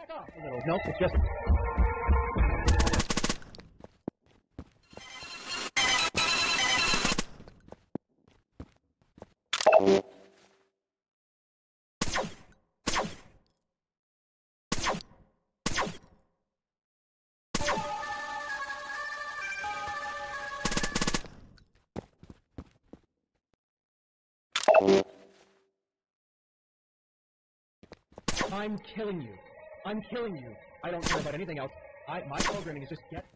back off a little. No, it's just... I'm killing you. I'm killing you. I don't care about anything else. My programming is just get...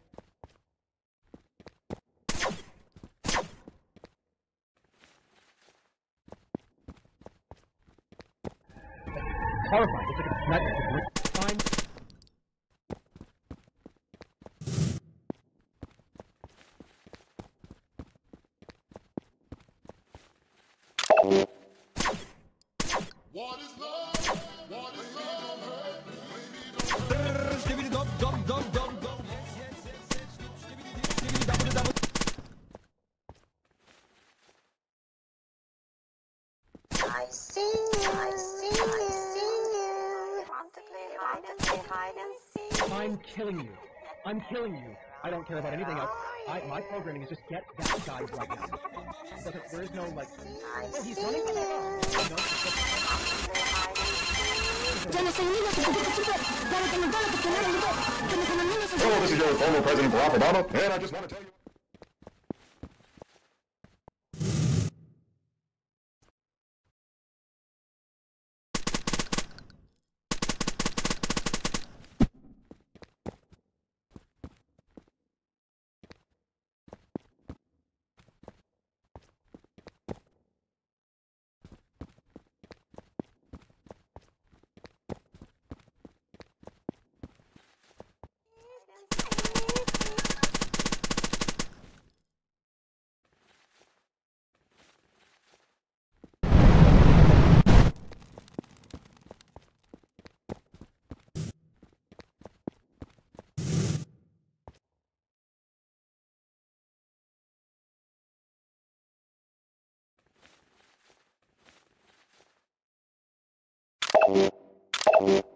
horrifying. It's like a nightmare. I'm... What is love? What is love? I see you. I see you. Want to play hide and seek? I'm killing you. I'm killing you. I don't care about anything else. My programming is just get that guy right now. There is no, like... Oh, he's running? No, Hello, this is your former President Barack Obama, and I just want to tell you... Thank you.